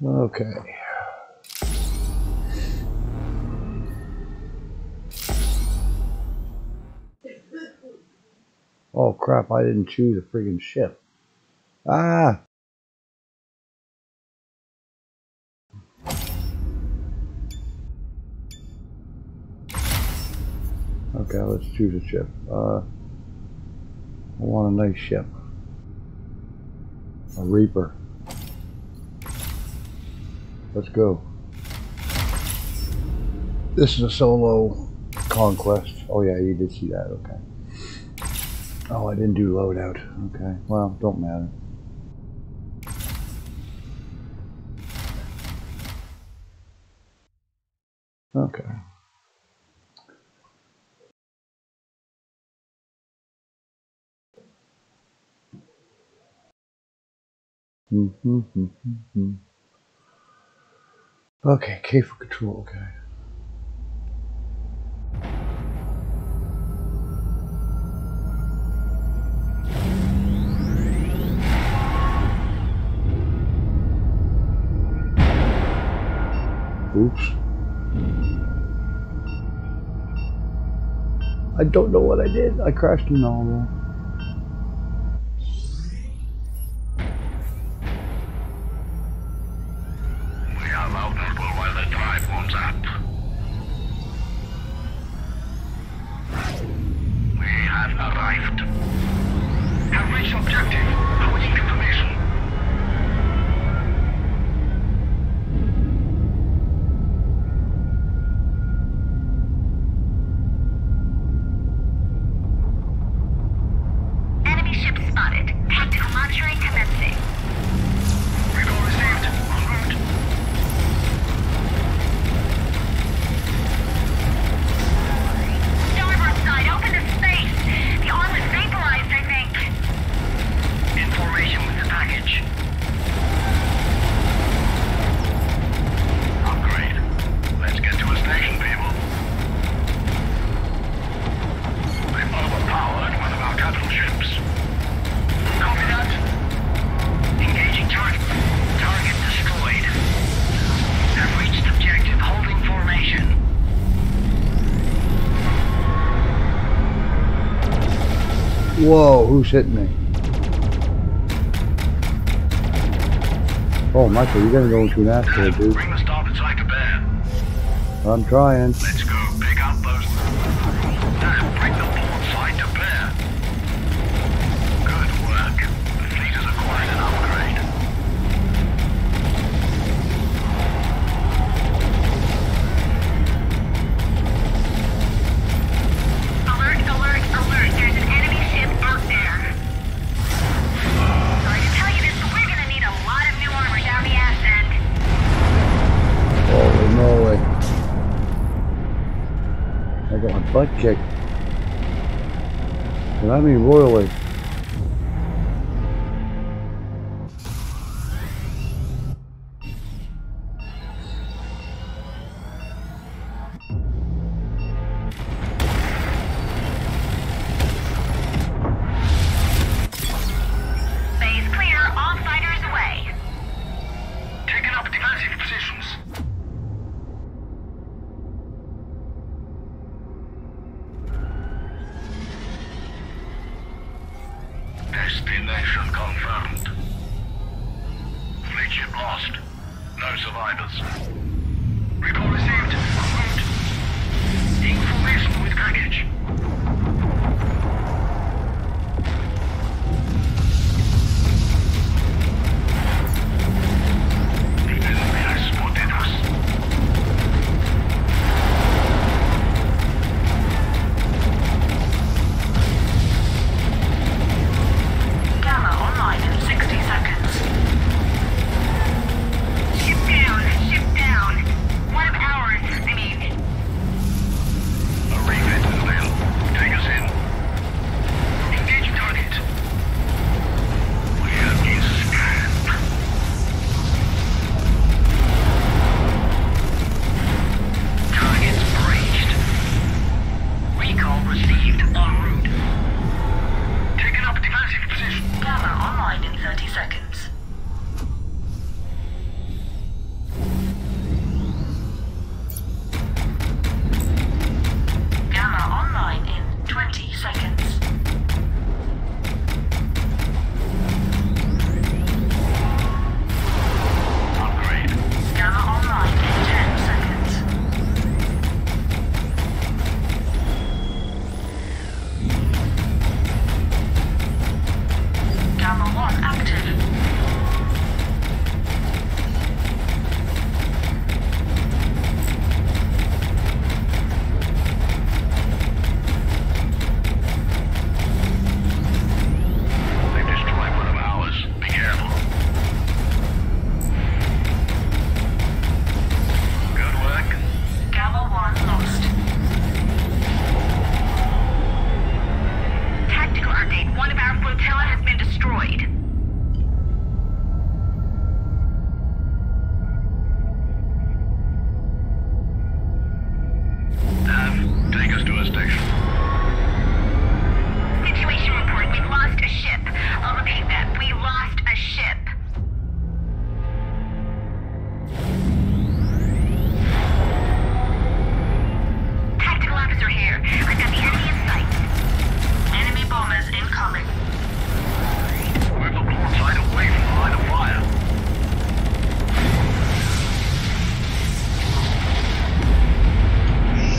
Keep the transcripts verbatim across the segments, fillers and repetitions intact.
Okay. Oh crap, I didn't choose a friggin' ship. Ah! Okay, let's choose a ship. Uh, I want a nice ship. A Reaper. Let's go. This is a solo conquest. Oh yeah, you did see that, okay. Oh, I didn't do loadout. Okay, well, don't matter. Okay. Mm-hmm, mm-hmm, mm-hmm. Okay, K for control, okay. Oops. I don't know what I did. I crashed in all that. We are vulnerable while the drive warms up. We have arrived. Have reached objective. Awaiting confirmation. Enemy ship spotted. Tactical monitoring commencing. Recall received. En route. Starboard side, open to space. The arm is vaporized, I think. Information with the package. Upgrade. Let's get to a station, people. We've overpowered one of our capital ships. Copy that. Engaging target. Target destroyed. Have reached objective. Holding formation. Whoa, who's hitting me? Oh, Michael, you're gonna go into an asteroid, dude. Bring the starboard side to bear. I'm trying. Let's go pick up those. Now bring the port side to bear. Good work. The fleet has acquired an upgrade. Alert, alert, alert. There's an enemy ship out there. Sorry to tell you this, but we're gonna need a lot of new armor down the ass end. Holy moly. I got my butt kicked. And I mean royally. Base clear, all fighters away. Taking up defensive positions. Destination confirmed. Fleet ship lost. No survivors. Report received. En route. Information with package. The enemy has spotted us. Gamma online in sixty seconds. Ship down, ship down. One of ours, I mean. A refit has been. Take us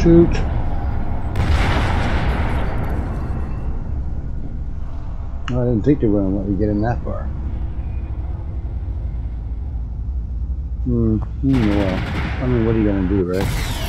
shoot. I didn't think they were going to let me get in that far. Hmm, hmm, well, I mean, what are you going to do, right?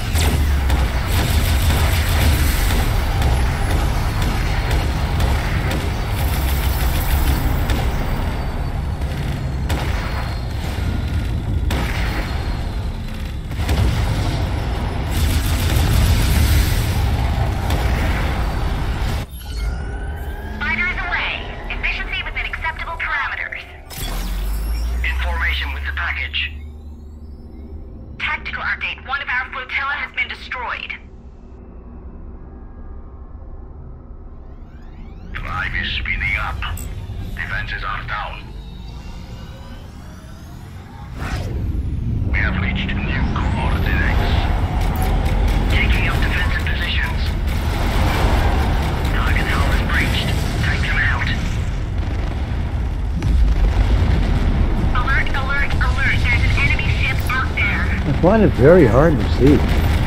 Fighters away. Efficiency within acceptable parameters. Information with the package. Tactical update. One of our flotilla has been destroyed. Drive is speeding up. Defenses are down. We have reached new coordinates. Taking up defensive positions. Target hull is breached. Take them out. Alert, alert, alert. There's an enemy ship out there. I find it very hard to see.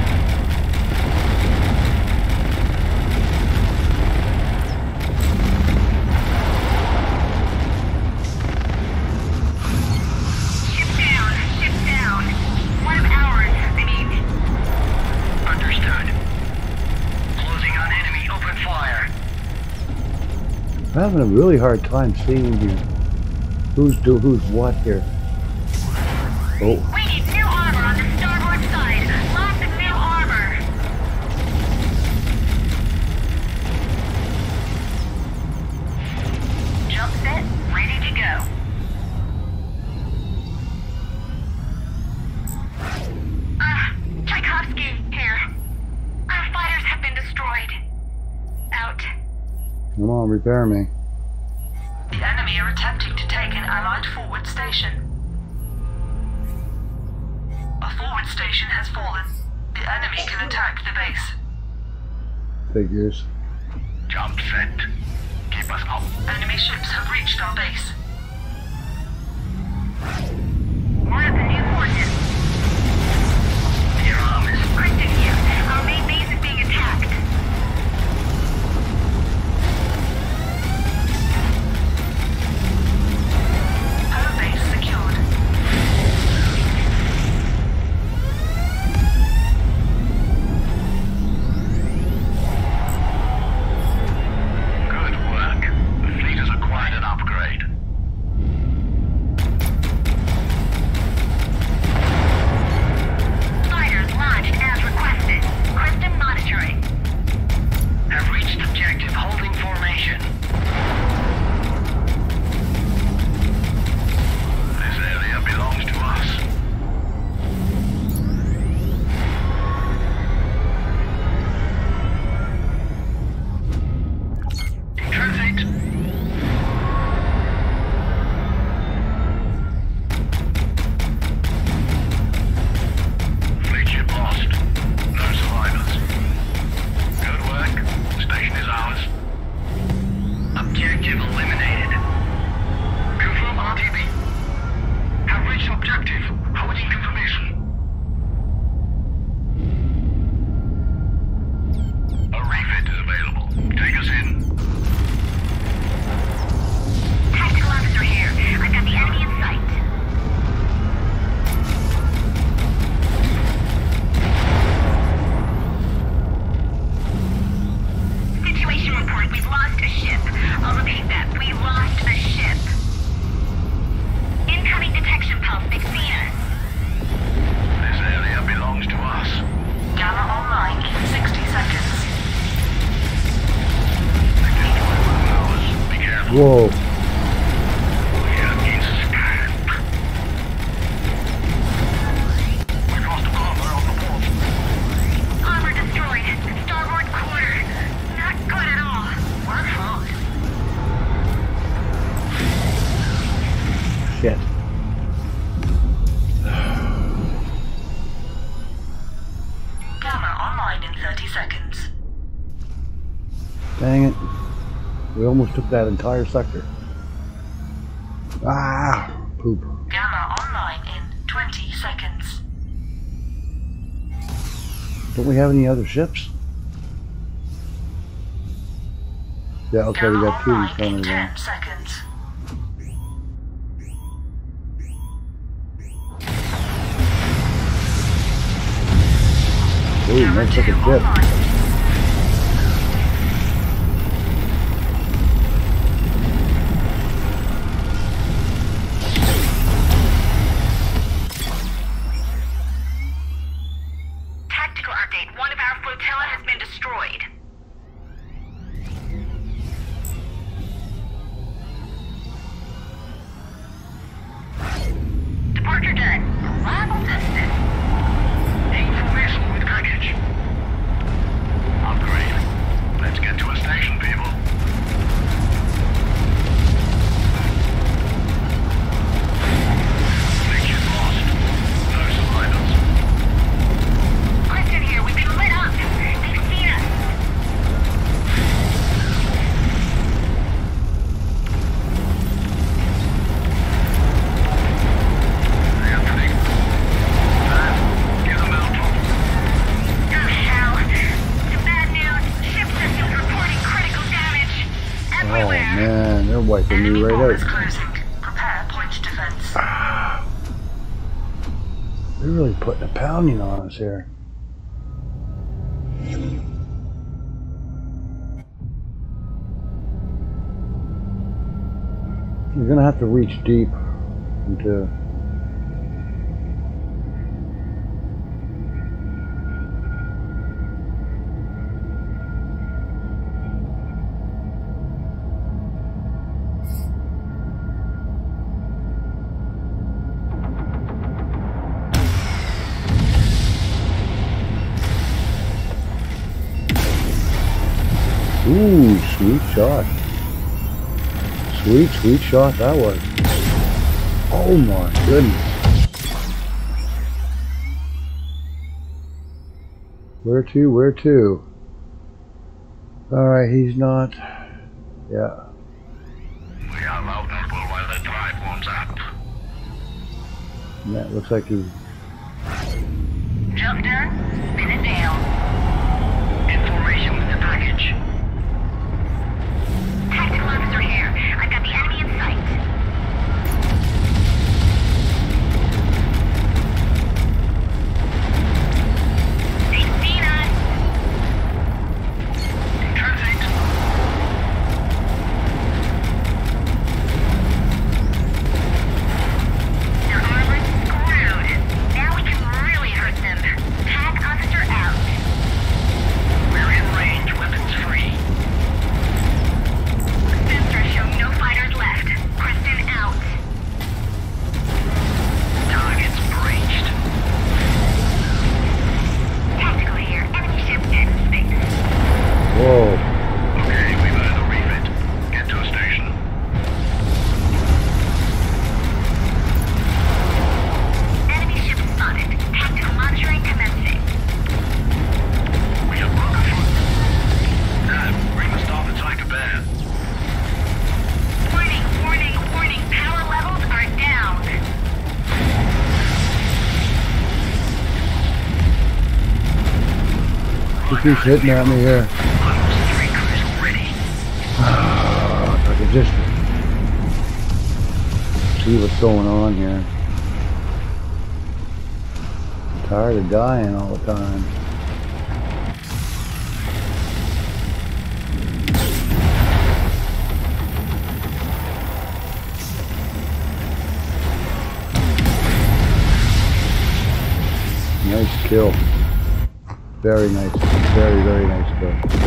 Ship down, ship down. One of ours, I mean. Understood. Closing on enemy. Open fire. I'm having a really hard time seeing you. Who's do who's what here. Oh, We need new armor on the starboard side. Lots of new armor. Jump set, ready to go. Ah, Tchaikovsky here. Our fighters have been destroyed. Out. come on, repair me. The enemy are attempting to take an Allied forward station. A forward station has fallen. The enemy can attack the base. Figures. Jump set. Keep us up. Enemy ships have reached our base. We're at the new fortress. Here, arms. Kristen here. Our main base is being attacked. Home base secured. Good work. The fleet has acquired an upgrade. Fighters launched as requested. Kristen monitoring. Have reached objective holding formation. This area belongs to us. In transit. Fleet ship lost. No survivors. Good work. Station is ours. Objective eliminated. Confirm R T B. Have reached objective. Awaiting confirmation. A refit is available. Take us in. Tactical officer here. I've got the enemy in sight. Situation report. We've lost a ship. I'll repeat that. We lost a ship. Incoming detection pulse. They've seen us. This area belongs to us. Gamma online in sixty seconds. They've destroyed one of ours. Be careful. Whoa. We are in scan. We've lost armor on the port. Armor destroyed. Starboard quarter. Not good at all. We're fucked. Shit. Gamma online in thirty seconds. Dang it. We almost took that entire sector. Ah, poop. Gamma online in twenty seconds. Don't we have any other ships? Yeah, okay, we got two in front of them. ten seconds. Ooh, nice looking ship. Tactical update. One of our flotilla has been destroyed. Departure done. Arrival distance. Information with package. Upgrade. Let's get to a station, people. Connection lost. No survivors. Kristen here. We've been lit up. They've seen us. Anthony. Dad, get them out. Oh, hell. Some bad news. Ship systems reporting critical damage. Oh Everywhere. man, they're wiping me Enemy right bomb is out. closing. Prepare point defense. They're really putting a pounding on us here. You're gonna have to reach deep into. Ooh, sweet shot. Sweet, sweet shot that was. Oh my goodness. Where to? Where to? Alright, he's not. Yeah. We are vulnerable while the drive warms up. And that looks like he. Jump done. Spin it down. Information with the package. Tactical officer here. I've got the enemy in sight. They've seen us. Perfect. Their armor's screwed. Now we can really hurt them. Tag officer out. We're in range, weapons free. Sensors show no fighters left. Kristen out. Targets breached. Tactical here. Enemy ship in space. Whoa. Okay, we've earned a refit. Get to a station. Enemy ship spotted. Tactical monitoring commencing. We have broken through. Dad, bring the starboard side to bear. Warning, warning, warning. Power levels are down. He keeps hitting at me here. Almost three crews ready. If I could just see what's going on here. I'm tired of dying all the time. Nice kill. Very nice. Very, very nice kill.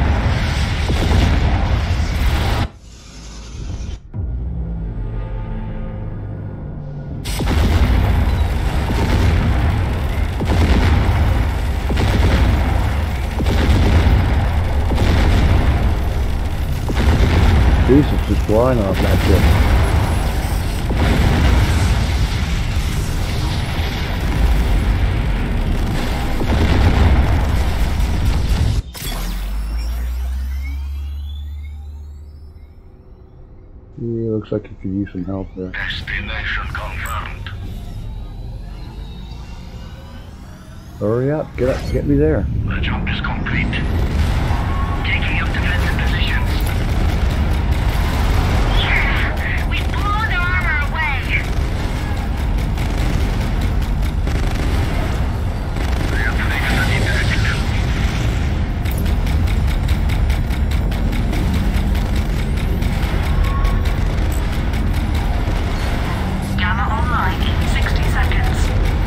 Jesus, just flying off that ship. Yeah, looks like you could use some help there. Destination confirmed. Hurry up, get up, get me there. The jump is complete. Taking up defensive positions. Yeah! We've blown their armor away! They have taken an impact. Gamma online in sixty seconds.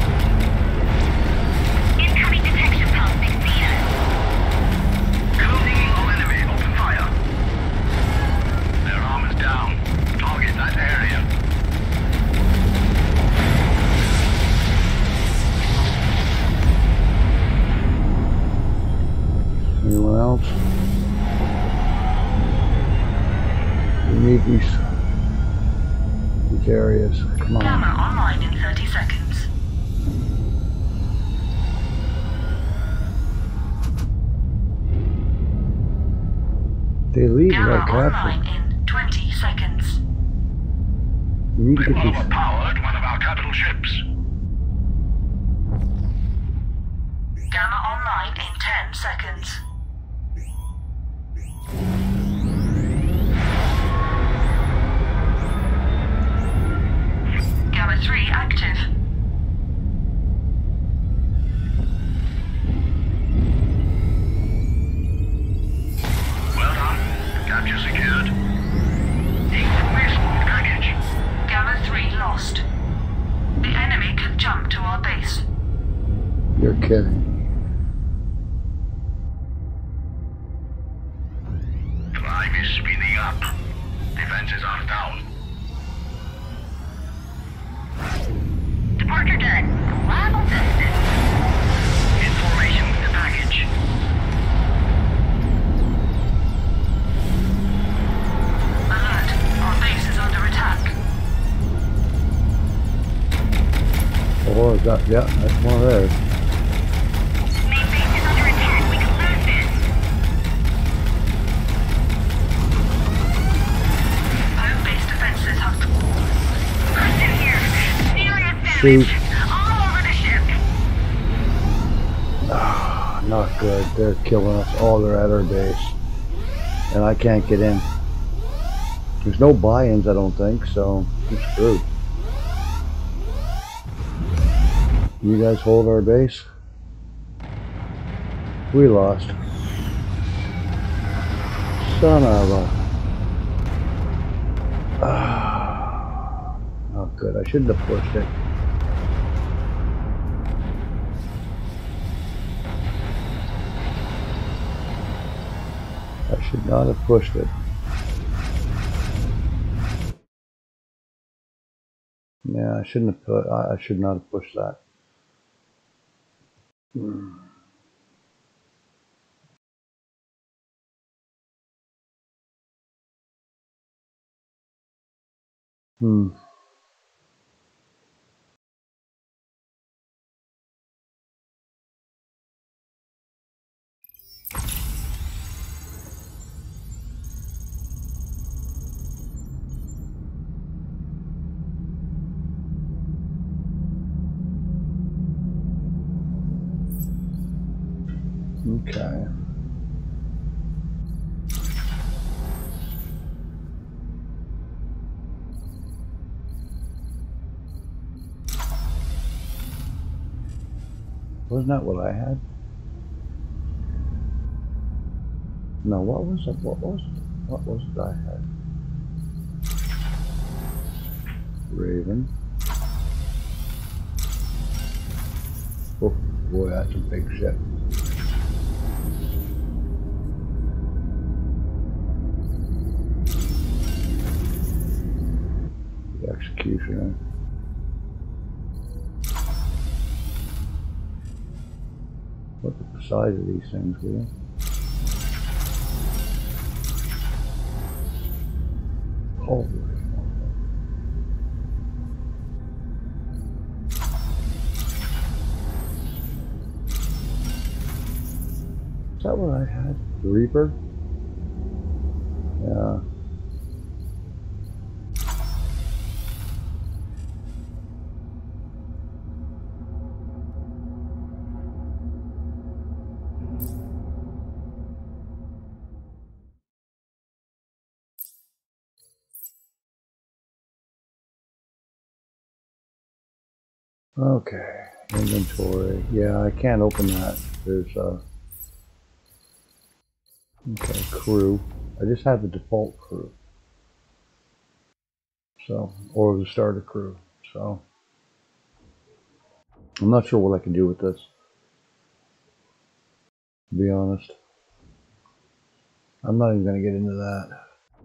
Incoming detection pulse next to you. Closing in on enemy. Open fire. Their armor's down. Target that area. Anyone else? We need these, these areas. Come Gamma on. online in thirty seconds. They leave Gamma without online capture. in twenty seconds. You need to We've get these. overpowered one of our capital ships. Gamma online in ten seconds. Gamma three active. Well done. Capture secured. Information package. Gamma three lost. The enemy can jump to our base. You're kidding. Drive is speeding up. Defenses are down. Departure done. Arrival distance. Information with the package. Alert. Our base is under attack. Oh, is that, yeah, that's one of theirs. Main base is under attack. We could lose this. Home base defenses have. Person here. Serious damage. Shoot. All over the ship. Ah, not good. They're killing us. Oh, they're at our base. And I can't get in. There's no buy-ins, I don't think, so we're screwed. You guys hold our base? We lost. Son of a... Ah, not good. I shouldn't have pushed it. I should not have pushed it. Yeah, I shouldn't have put. I, I should not have pushed that. Hmm. Hmm. Okay. Wasn't that what I had? No, what was it? What was it? What was it I had? Raven. Oh boy, that's a big ship. The Executioner. Look at the size of these things, will you? Holy moly. Is that what I had? The Reaper? Yeah. Okay, inventory. Yeah, I can't open that. There's uh okay, crew. I just have the default crew. So, or the starter crew. So, I'm not sure what I can do with this, to be honest. I'm not even going to get into that.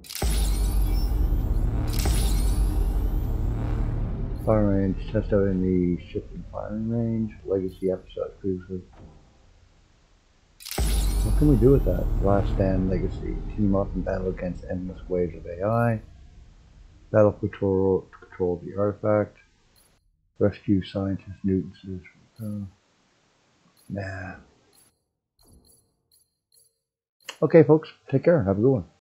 Fire range, test out in the shifting firing range, legacy episode previously. What can we do with that? Last stand legacy, team up and battle against endless waves of A I, battle control, control the artifact, rescue scientist Newton's. Uh, nah. Okay, folks, take care. Have a good one.